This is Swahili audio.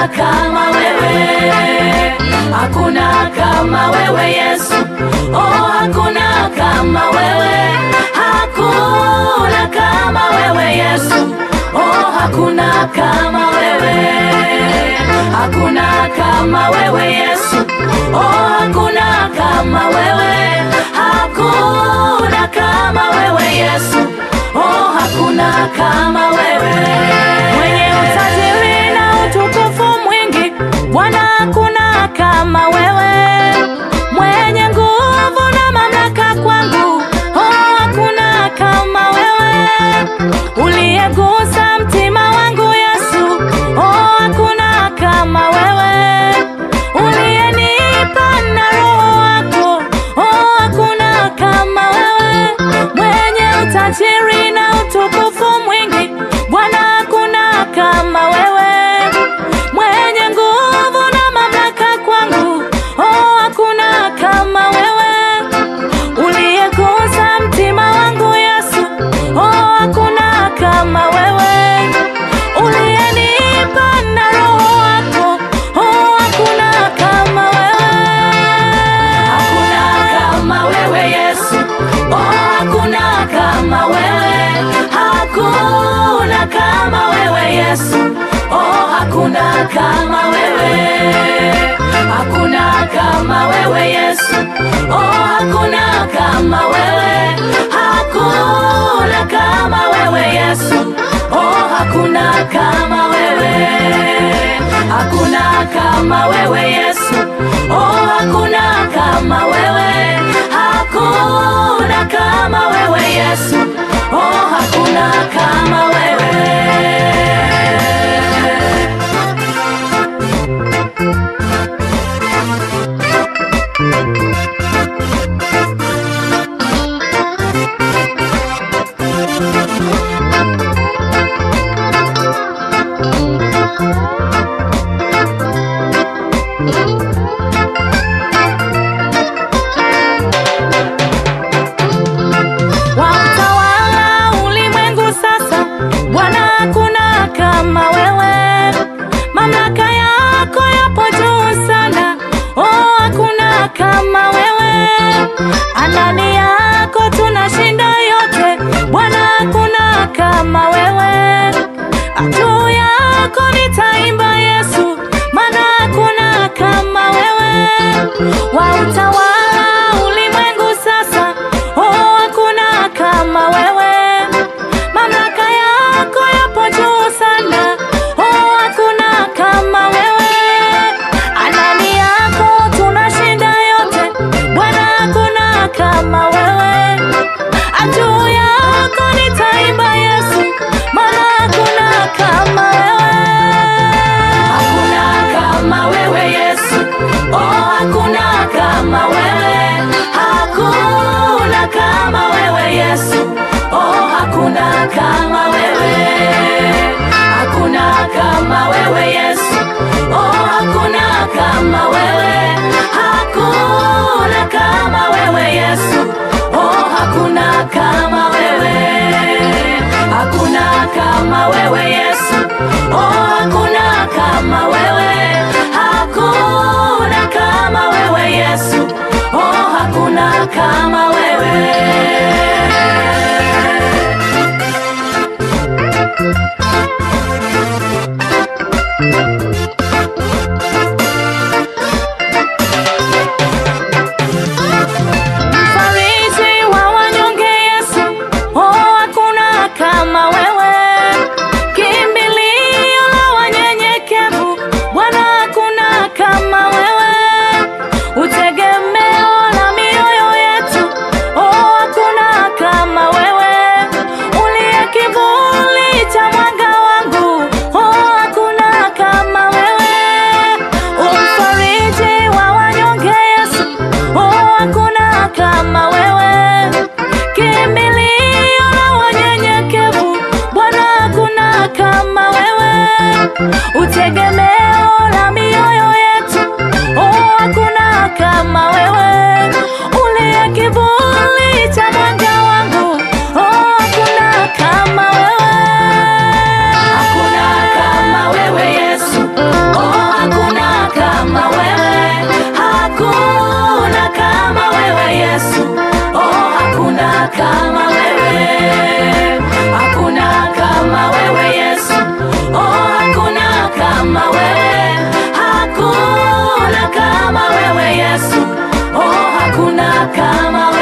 kama wewe, hakuna kama wewe Yesu. Oh, hakuna kama wewe, hakuna kama wewe Yesu. Oh, hakuna kama wewe, hakuna kama wewe Yesu. Oh, hakuna kama wewe, hakuna kama wewe Yesu. Oh, hakuna kama wewe, mwenye utajiri na utukufu mwingi. Bwana, hakuna kama wewe, mwenye nguvu na mamlaka kwangu. Oh, hakuna kama wewe, uliyegusa mtima wangu Yesu. Oh, hakuna kama wewe, uliyenipa na roho wako. Oh, hakuna kama wewe, mwenye utajiri na utukufu mwingi. Bwana, hakuna kama wewe, mwenye nguvu na mamlaka kwangu. Oh, hakuna kama wewe, uliyegusa mtima wangu Yesu. Oh, hakuna kama wewe, uliyenipa na roho wako. Oh, hakuna kama wewe, hakuna kama wewe Yesu. Oh, hakuna kama wewe, hakuna kama wewe Yesu. Oh, hakuna kama wewe, hakuna kama wewe Yesu. Oh, hakuna kama wewe, hakuna kama wewe Yesu. Oh, hakuna kama wewe, hakuna kama wewe Yesu. Oh, hakuna kama wewe, hakuna kama wewe Yesu. Oh, hakuna kama wewe. Watawala ulimwengu sasa, Bwana, hakuna kama wewe, mamlaka yako yapo juu sana. Oh, hakuna kama wewe, ndani yako tunashinda yote. Bwana, hakuna kama wewe, juu yako nitaimba Yesu, maana hakuna kama wewe. Wautawala ulimwengu sasa, oh, hakuna kama wewe, mamlaka yako yapo juu sana. Oh, hakuna kama wewe, ndani yako tunashinda yote. Bwana, hakuna kama wewe, juu yako nitaimba Yesu, maana hakuna kama wewe, hakuna kama wewe Yesu. Oh, hakuna kama wewe, hakuna kama wewe Yesu. Oh, hakuna kama wewe, hakuna kama wewe Yesu. Oh, hakuna kama wewe, hakuna kama wewe Yesu. Oh, hakuna kama wewe, hakuna kama wewe Yesu. Oh, hakuna kama wewe, hakuna kama wewe Yesu. Oh, hakuna kama wewe. Mfariji wa wanyonge Yesu. Oh, hakuna kama wewe, kimbilio la wanyenyekevu. Bwana, hakuna kama wewe, utegemeo la mioyo yetu. Oh, hakuna kama wewe, uliye kivuli cha mwanga wangu. Oh, hakuna kama wewe, umfariji wa wanyonge Yesu. Oh, hakuna kama wewe, kimbilio la wanyenyekevu. Bwana, hakuna kama wewe, utegemeo la mioyo yetu. Oh, hakuna kama wewe, uliye kivuli cha mwanga wangu. Oh, hakuna kama wewe, hakuna kama wewe Yesu. Oh, kama